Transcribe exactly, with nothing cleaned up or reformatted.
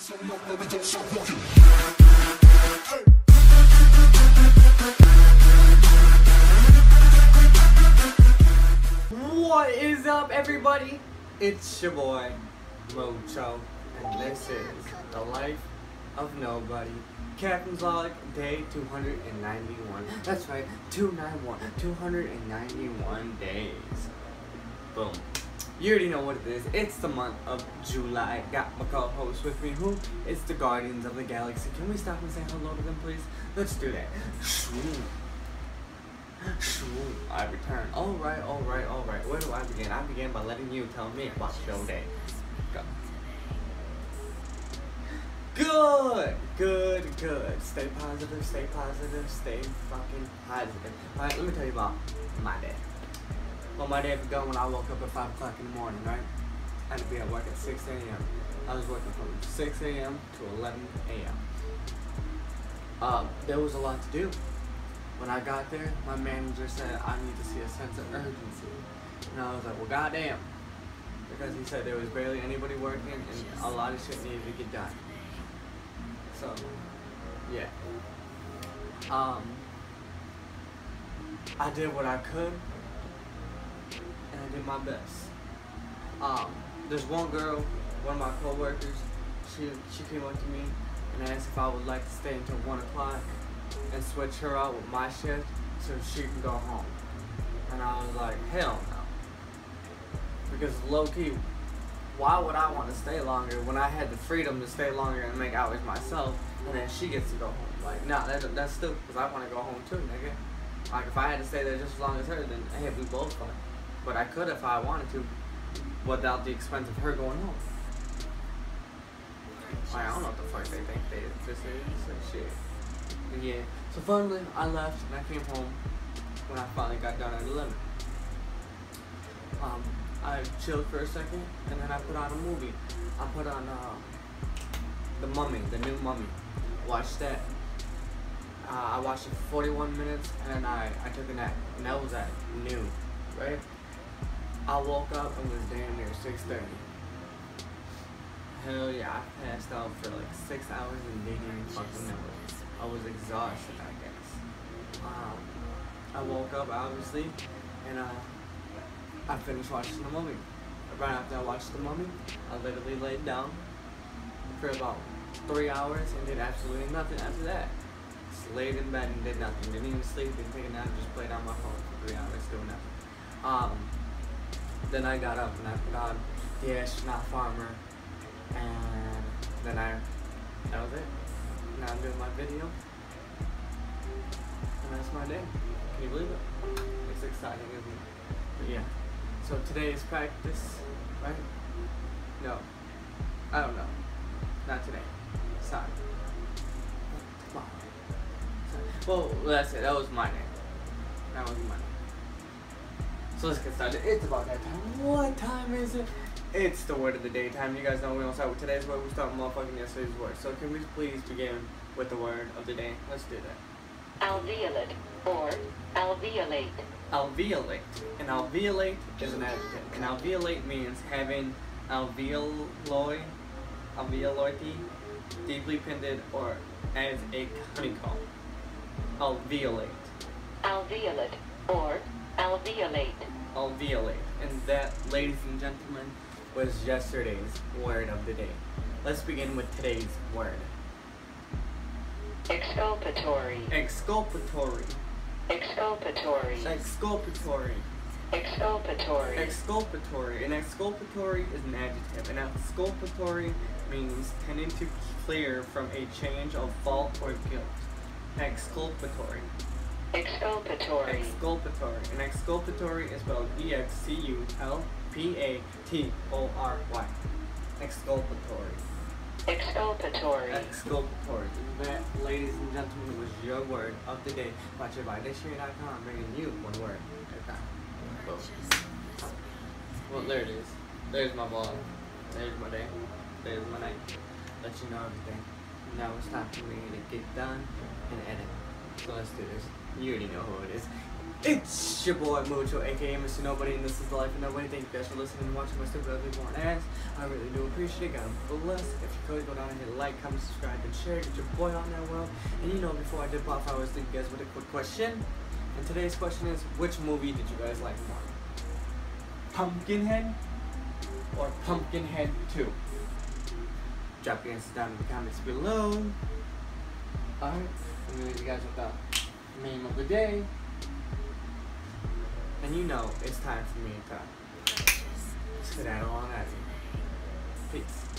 What is up, everybody? It's your boy Mocho, and this is the life of nobody. Captain's Log, day two hundred ninety-one. That's right, two ninety-one. two hundred ninety-one days. Boom. You already know what it is. It's the month of July. Got my co-host with me, who is the Guardians of the Galaxy. Can we stop and say hello to them, please? Let's do that. Shoo. Shoo. I return. Alright, alright, alright. Where do I begin? I begin by letting you tell me about your day. Go. Good, good, good. Stay positive, stay positive, stay fucking positive. Alright, let me tell you about my day. Well, my day began when I woke up at five o'clock in the morning, right? I had to be at work at six A M I was working from six A M to eleven A M Uh, there was a lot to do. When I got there, my manager said, I need to see a sense of urgency. And I was like, well, goddamn. Because he said there was barely anybody working and a lot of shit needed to get done. So, yeah. Um, I did what I could. And I did my best. Um, there's one girl, one of my co-workers, she, she came up to me and asked if I would like to stay until one o'clock and switch her out with my shift so she can go home. And I was like, hell no. Because low-key, why would I want to stay longer when I had the freedom to stay longer and make hours myself, and then she gets to go home? Like, nah, that, that's stupid, because I want to go home too, nigga. Like, if I had to stay there just as long as her, then hey, we both fun. But I could if I wanted to, without the expense of her going home. Like, I don't know what the fuck they think they this is, like shit. But yeah, so finally I left and I came home when I finally got done at eleven. Um, I chilled for a second and then I put on a movie. I put on uh, The Mummy, the new Mummy. Watched that. Uh, I watched it for forty-one minutes and I, I took a nap. And that was at noon, right? I woke up and was damn near six thirty. Hell yeah, I passed out for like six hours and didn't even fucking know it. I was exhausted, I guess. Um, I woke up, obviously, and uh, I finished watching The Mummy. Right after I watched The Mummy, I literally laid down for about three hours and did absolutely nothing after that. Just laid in bed and did nothing. Didn't even sleep, didn't take a nap, just played on my phone for three hours doing nothing. Um, then I got up and I put on The Astronaut Farmer, and then I, that was it. Now I'm doing my video, and that's my day. Can you believe it? It's exciting, isn't it? But yeah, so today is practice, right? No, I don't know. Not today. Sorry. Tomorrow. Sorry. Well, that's it. That was my day. That was my day. So let's get started. It's about that time. What time is it? It's the word of the day time. You guys know we don't start with today's word. We start with motherfucking yesterday's word. So can we please begin with the word of the day? Let's do that. Alveolate or alveolate. Alveolate. An alveolate is an adjective. An alveolate means having alveoli, alveoloity, deeply pinned or as a honeycomb. Alveolate. Alveolate or alveolate. Alveolate. And that, ladies and gentlemen, was yesterday's word of the day. Let's begin with today's word. Exculpatory. Exculpatory. Exculpatory. Exculpatory. Exculpatory. Exculpatory. An exculpatory is an adjective. An exculpatory means tending to clear from a change of fault or guilt. Exculpatory. Exculpatory. Exculpatory. An exculpatory is spelled E X C U L P A T O R Y. Exculpatory. Exculpatory. Exculpatory. That, ladies and gentlemen, was your word of the day. Watch it by dictionary dot com, bringing you one word at a time. Boom. Well, there it is. There's my vlog. There's my day. There's my night. Let you know everything. Now it's time for me to get done and edit. So let's do this. You already know who it is. It's your boy Mucho, aka Mister Nobody, and this is the Life of Nobody. Thank you guys for listening and watching my stupid ugly born ass. I really do appreciate it. Got a blessed. If you could go down and hit like, comment, subscribe, and share. Get your boy on that world. And you know, before I dip off, I always leave you guys with a quick question. And today's question is, which movie did you guys like more? Pumpkinhead or Pumpkinhead two? Drop your answers down in the comments below. Alright, I'm gonna leave you guys with the meme of the day. And you know, it's time for me to skedaddle on out of here. Peace.